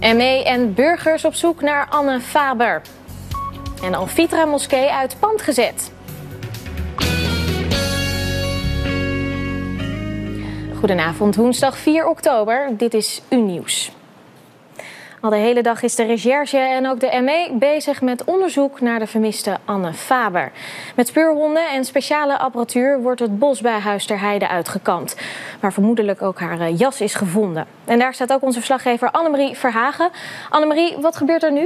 ME en burgers op zoek naar Anne Faber. En Al-Fitra moskee uit pand gezet. Goedenavond, woensdag 4 oktober. Dit is U-nieuws. Al de hele dag is de recherche en ook de ME bezig met onderzoek naar de vermiste Anne Faber. Met speurhonden en speciale apparatuur wordt het bos bij Huis ter Heide uitgekampt, waar vermoedelijk ook haar jas is gevonden. En daar staat ook onze verslaggever Annemarie Verhagen. Annemarie, wat gebeurt er nu?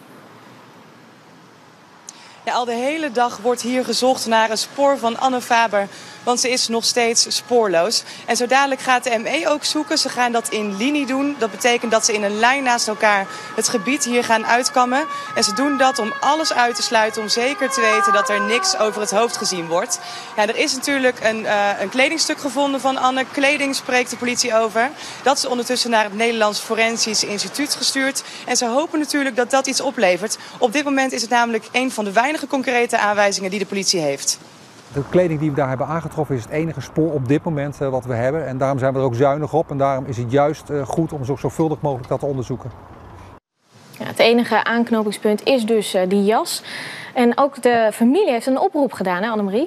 Ja, al de hele dag wordt hier gezocht naar een spoor van Anne Faber, want ze is nog steeds spoorloos. En zo dadelijk gaat de ME ook zoeken. Ze gaan dat in linie doen. Dat betekent dat ze in een lijn naast elkaar het gebied hier gaan uitkammen. En ze doen dat om alles uit te sluiten, om zeker te weten dat er niks over het hoofd gezien wordt. Ja, er is natuurlijk een kledingstuk gevonden van Anne. Kleding spreekt de politie over. Dat is ondertussen naar het Nederlands Forensisch Instituut gestuurd. En ze hopen natuurlijk dat dat iets oplevert. Op dit moment is het namelijk een van de weinige concrete aanwijzingen die de politie heeft. De kleding die we daar hebben aangetroffen is het enige spoor op dit moment wat we hebben. En daarom zijn we er ook zuinig op. En daarom is het juist goed om zo zorgvuldig mogelijk dat te onderzoeken. Ja, het enige aanknopingspunt is dus die jas. En ook de familie heeft een oproep gedaan, hè Annemarie?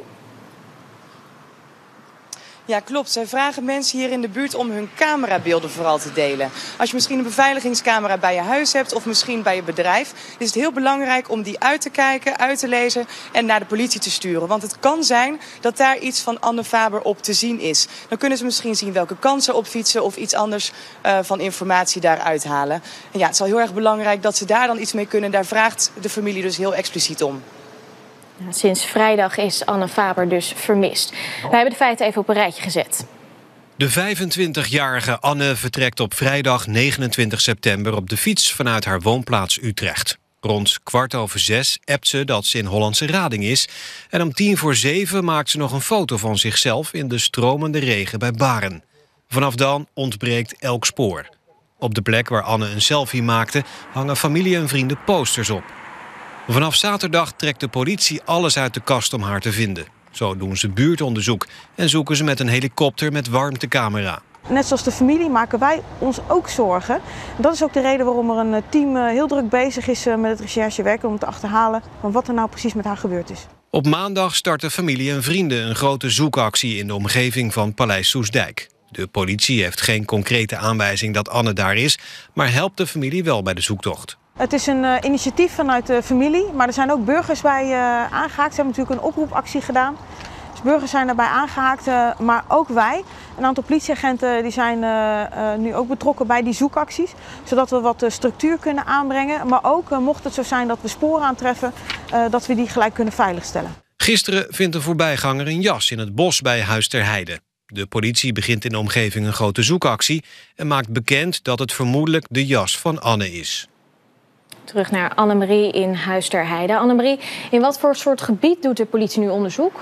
Ja, klopt. Zij vragen mensen hier in de buurt om hun camerabeelden vooral te delen. Als je misschien een beveiligingscamera bij je huis hebt of misschien bij je bedrijf, is het heel belangrijk om die uit te kijken, uit te lezen en naar de politie te sturen. Want het kan zijn dat daar iets van Anne Faber op te zien is. Dan kunnen ze misschien zien welke kant ze opfietsen of iets anders van informatie daaruit halen. En ja, het is al heel erg belangrijk dat ze daar dan iets mee kunnen. Daar vraagt de familie dus heel expliciet om. Sinds vrijdag is Anne Faber dus vermist. Wij hebben de feiten even op een rijtje gezet. De 25-jarige Anne vertrekt op vrijdag 29 september op de fiets vanuit haar woonplaats Utrecht. Rond 6:15 appt ze dat ze in Hollandse Rading is. En om 6:10 maakt ze nog een foto van zichzelf in de stromende regen bij Baren. Vanaf dan ontbreekt elk spoor. Op de plek waar Anne een selfie maakte hangen familie en vrienden posters op. Vanaf zaterdag trekt de politie alles uit de kast om haar te vinden. Zo doen ze buurtonderzoek en zoeken ze met een helikopter met warmtecamera. Net zoals de familie maken wij ons ook zorgen. Dat is ook de reden waarom er een team heel druk bezig is met het recherchewerk om te achterhalen van wat er nou precies met haar gebeurd is. Op maandag starten familie en vrienden een grote zoekactie in de omgeving van Paleis Soestdijk. De politie heeft geen concrete aanwijzing dat Anne daar is, maar helpt de familie wel bij de zoektocht. Het is een initiatief vanuit de familie, maar er zijn ook burgers bij aangehaakt. Ze hebben natuurlijk een oproepactie gedaan. Dus burgers zijn daarbij aangehaakt, maar ook wij. Een aantal politieagenten die zijn nu ook betrokken bij die zoekacties. Zodat we wat structuur kunnen aanbrengen. Maar ook mocht het zo zijn dat we sporen aantreffen, dat we die gelijk kunnen veiligstellen. Gisteren vindt een voorbijganger een jas in het bos bij Huis ter Heide. De politie begint in de omgeving een grote zoekactie en maakt bekend dat het vermoedelijk de jas van Anne is. Terug naar Annemarie in Huis ter Heide. Annemarie, in wat voor soort gebied doet de politie nu onderzoek?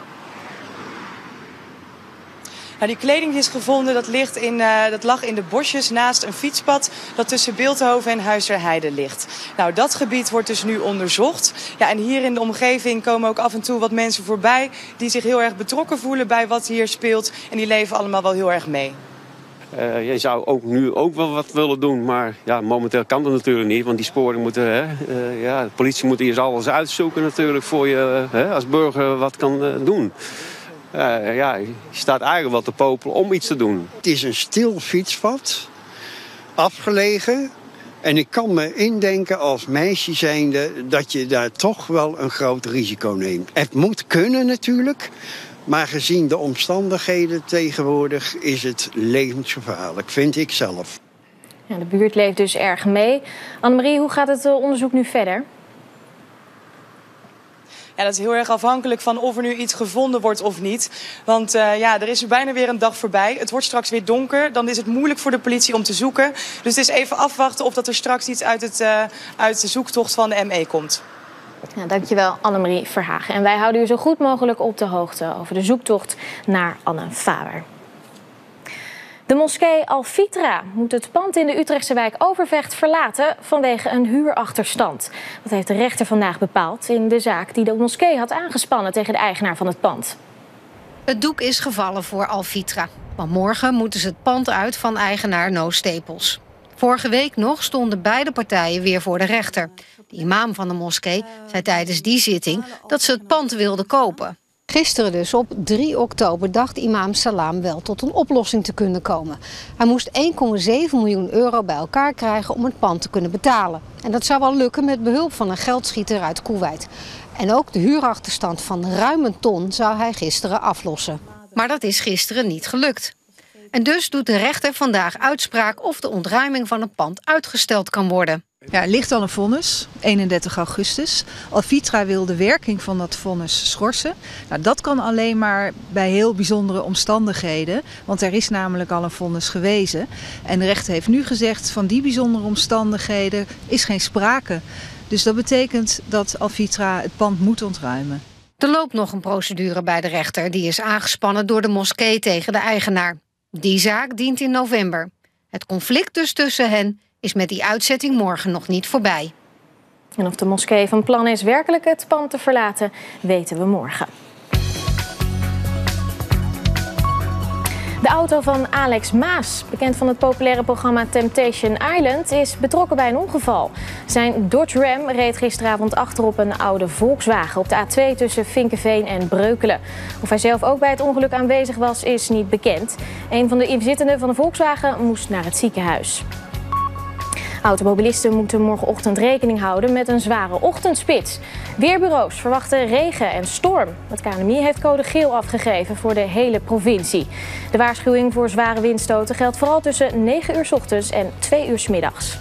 Nou, die kleding die is gevonden, dat lag in de bosjes naast een fietspad dat tussen Bilthoven en Huis ter Heide ligt. Nou, dat gebied wordt dus nu onderzocht. Ja, en hier in de omgeving komen ook af en toe wat mensen voorbij die zich heel erg betrokken voelen bij wat hier speelt. En die leven allemaal wel heel erg mee. Je zou ook nu ook wel wat willen doen, maar ja, momenteel kan dat natuurlijk niet. Want die sporen moeten, de politie moet hier alles uitzoeken natuurlijk voor je als burger wat kan doen. Je staat eigenlijk wel te popelen om iets te doen. Het is een stil fietspad, afgelegen. En ik kan me indenken als meisje zijnde dat je daar toch wel een groot risico neemt. Het moet kunnen natuurlijk. Maar gezien de omstandigheden tegenwoordig is het levensgevaarlijk, vind ik zelf. Ja, de buurt leeft dus erg mee. Annemarie, hoe gaat het onderzoek nu verder? Ja, dat is heel erg afhankelijk van of er nu iets gevonden wordt of niet. Want er is er bijna weer een dag voorbij. Het wordt straks weer donker. Dan is het moeilijk voor de politie om te zoeken. Dus het is even afwachten of dat er straks iets uit de zoektocht van de ME komt. Ja, dankjewel Annemarie Verhagen. En wij houden u zo goed mogelijk op de hoogte over de zoektocht naar Anne Faber. De moskee Al-Fitra moet het pand in de Utrechtse wijk Overvecht verlaten vanwege een huurachterstand. Dat heeft de rechter vandaag bepaald in de zaak die de moskee had aangespannen tegen de eigenaar van het pand. Het doek is gevallen voor Al-Fitra. Want morgen moeten ze het pand uit van eigenaar No Staples. Vorige week nog stonden beide partijen weer voor de rechter. De imam van de moskee zei tijdens die zitting dat ze het pand wilden kopen. Gisteren dus, op 3 oktober, dacht imam Salam wel tot een oplossing te kunnen komen. Hij moest 1,7 miljoen euro bij elkaar krijgen om het pand te kunnen betalen. En dat zou wel lukken met behulp van een geldschieter uit Koeweit. En ook de huurachterstand van ruim een ton zou hij gisteren aflossen. Maar dat is gisteren niet gelukt. En dus doet de rechter vandaag uitspraak of de ontruiming van het pand uitgesteld kan worden. Ja, er ligt al een vonnis, 31 augustus. Alvitra wil de werking van dat vonnis schorsen. Nou, dat kan alleen maar bij heel bijzondere omstandigheden. Want er is namelijk al een vonnis gewezen. En de rechter heeft nu gezegd van die bijzondere omstandigheden is geen sprake. Dus dat betekent dat Alvitra het pand moet ontruimen. Er loopt nog een procedure bij de rechter. Die is aangespannen door de moskee tegen de eigenaar. Die zaak dient in november. Het conflict dus tussen hen is met die uitzetting morgen nog niet voorbij. En of de moskee van plan is werkelijk het pand te verlaten, weten we morgen. De auto van Alex Maas, bekend van het populaire programma Temptation Island, is betrokken bij een ongeval. Zijn Dodge Ram reed gisteravond achterop een oude Volkswagen op de A2 tussen Vinkeveen en Breukelen. Of hij zelf ook bij het ongeluk aanwezig was, is niet bekend. Een van de inzittenden van de Volkswagen moest naar het ziekenhuis. Automobilisten moeten morgenochtend rekening houden met een zware ochtendspits. Weerbureaus verwachten regen en storm. Het KNMI heeft code geel afgegeven voor de hele provincie. De waarschuwing voor zware windstoten geldt vooral tussen 9 uur 's ochtends en 2 uur 's middags.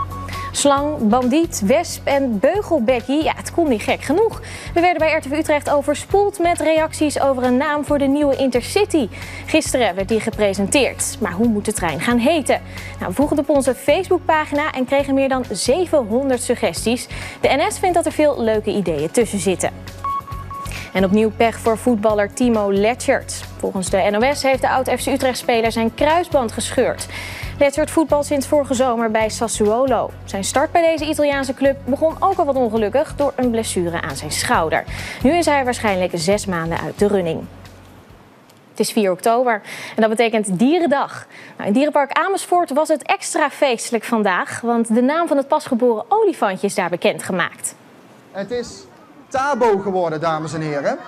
Slang, bandiet, wesp en beugelbekkie, ja, het kon niet gek genoeg. We werden bij RTV Utrecht overspoeld met reacties over een naam voor de nieuwe Intercity. Gisteren werd die gepresenteerd. Maar hoe moet de trein gaan heten? Nou, we vroegen het op onze Facebookpagina en kregen meer dan 700 suggesties. De NS vindt dat er veel leuke ideeën tussen zitten. En opnieuw pech voor voetballer Timo Letchert. Volgens de NOS heeft de oud-FC Utrecht-speler zijn kruisband gescheurd. Letchert voetbalt sinds vorige zomer bij Sassuolo. Zijn start bij deze Italiaanse club begon ook al wat ongelukkig door een blessure aan zijn schouder. Nu is hij waarschijnlijk 6 maanden uit de running. Het is 4 oktober en dat betekent Dierendag. Nou, in Dierenpark Amersfoort was het extra feestelijk vandaag, want de naam van het pasgeboren olifantje is daar bekendgemaakt. Het is Tabo geworden, dames en heren.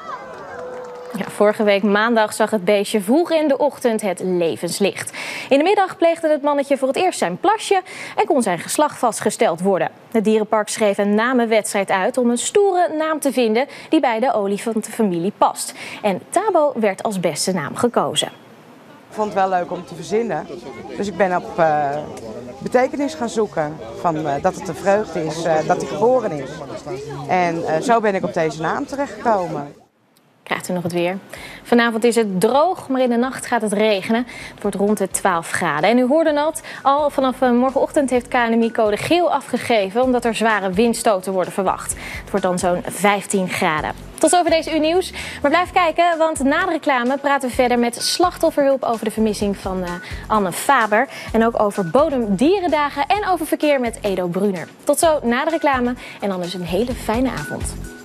Ja, vorige week maandag zag het beestje vroeg in de ochtend het levenslicht. In de middag pleegde het mannetje voor het eerst zijn plasje en kon zijn geslacht vastgesteld worden. Het dierenpark schreef een namenwedstrijd uit om een stoere naam te vinden die bij de olifantenfamilie past. En Tabo werd als beste naam gekozen. Ik vond het wel leuk om te verzinnen, dus ik ben op betekenis gaan zoeken van dat het een vreugde is, dat hij geboren is. En zo ben ik op deze naam terechtgekomen. Krijgt u nog het weer. Vanavond is het droog, maar in de nacht gaat het regenen. Het wordt rond de 12 graden. En u hoorde het, al vanaf morgenochtend heeft KNMI code geel afgegeven, omdat er zware windstoten worden verwacht. Het wordt dan zo'n 15 graden. Tot zover deze U-nieuws. Maar blijf kijken, want na de reclame praten we verder met slachtofferhulp over de vermissing van Anne Faber. En ook over Bodemdierendagen en over verkeer met Edo Brunner. Tot zo na de reclame en dan dus een hele fijne avond.